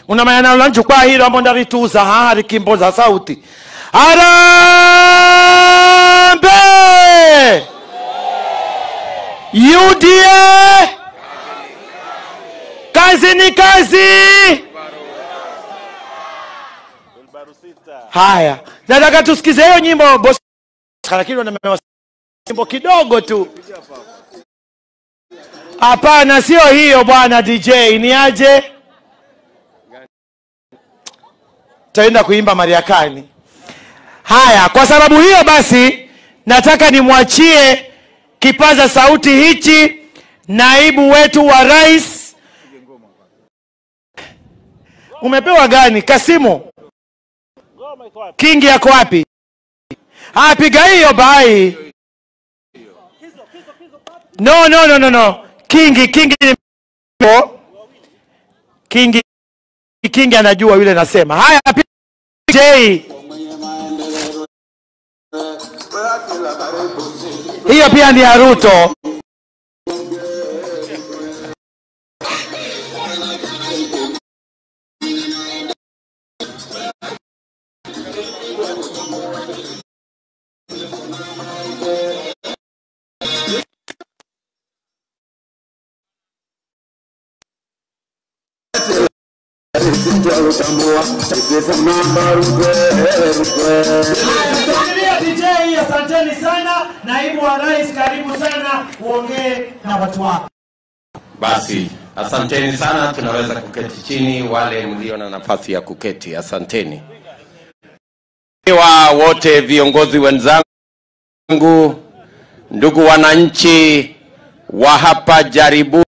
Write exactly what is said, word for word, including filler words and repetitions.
una mayana ulanchukua hilo ambo ndarituza hari kimboza sauti. Harambee U D A, kazi ni kazi. Haya, nataka tusikize hiyo nyimbo boss. Lakini na nyimbo kidogo tu. Hapana, sio hiyo bwana D J, ni aje? Taenda kuimba Mariakani. Haya, kwa sababu hiyo basi nataka nimwachie kipaza sauti hichi naibu wetu wa rais. Umepewa gani Kasimu? Kingi yako wapi? Ah, piga hiyo bai. No no no no no. Kingi Kingi Kingi Kingi anajua yule nasema. Haya J. Hiyo pia ni Ruto. D J, asanteni sana. Naibu wa rais, karibu sana uongee na watu wako. Basi, asanteni sana, tunaweza kuketi chini wale mlio na nafasi ya kuketi. Asanteni. Wa wote viongozi wenzangu, ndugu wananchi wa hapa Jaribu